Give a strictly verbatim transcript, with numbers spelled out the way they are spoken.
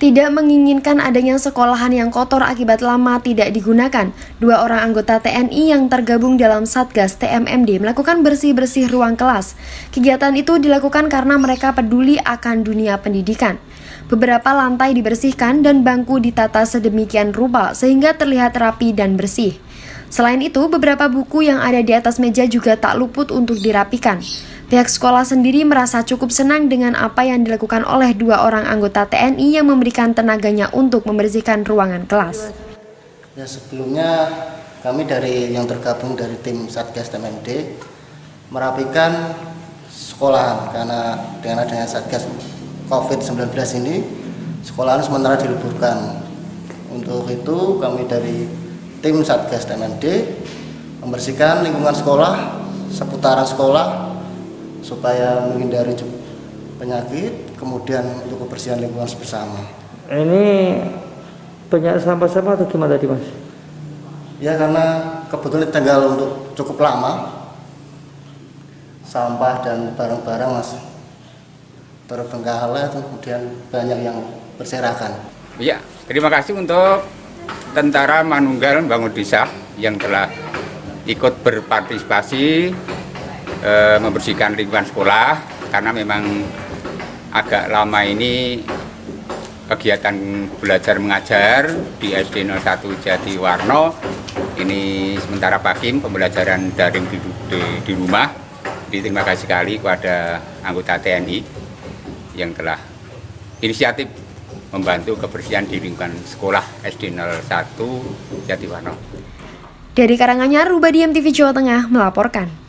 Tidak menginginkan adanya sekolahan yang kotor akibat lama tidak digunakan, dua orang anggota T N I yang tergabung dalam Satgas T M M D melakukan bersih-bersih ruang kelas. Kegiatan itu dilakukan karena mereka peduli akan dunia pendidikan. Beberapa lantai dibersihkan dan bangku ditata sedemikian rupa sehingga terlihat rapi dan bersih. Selain itu, beberapa buku yang ada di atas meja juga tak luput untuk dirapikan. Pihak sekolah sendiri merasa cukup senang dengan apa yang dilakukan oleh dua orang anggota T N I yang memberikan tenaganya untuk membersihkan ruangan kelas. Ya, sebelumnya kami dari yang tergabung dari tim Satgas T M M D merapikan sekolahan karena dengan adanya Satgas COVID sembilan belas ini sekolahan sementara diliburkan. Untuk itu kami dari tim Satgas T M M D membersihkan lingkungan sekolah, seputaran sekolah supaya menghindari penyakit, kemudian untuk kebersihan lingkungan bersama. Ini banyak sampah-sampah atau gimana tadi, Mas? Ya, karena kebetulan tinggal untuk cukup lama, sampah dan barang-barang Mas terbengkalai, kemudian banyak yang berserakan. Ya, terima kasih untuk Tentara Manunggal Bangun Desa yang telah ikut berpartisipasi e, membersihkan lingkungan sekolah, karena memang agak lama ini kegiatan belajar mengajar di S D nol satu Jatiwarno ini sementara vakum pembelajaran daring di, di, di rumah. Jadi terima kasih sekali kepada anggota T N I yang telah inisiatif membantu kebersihan di lingkungan sekolah S D nol satu Jatiwarno. Dari Karanganyar, Rubadiam T V Jawa Tengah melaporkan.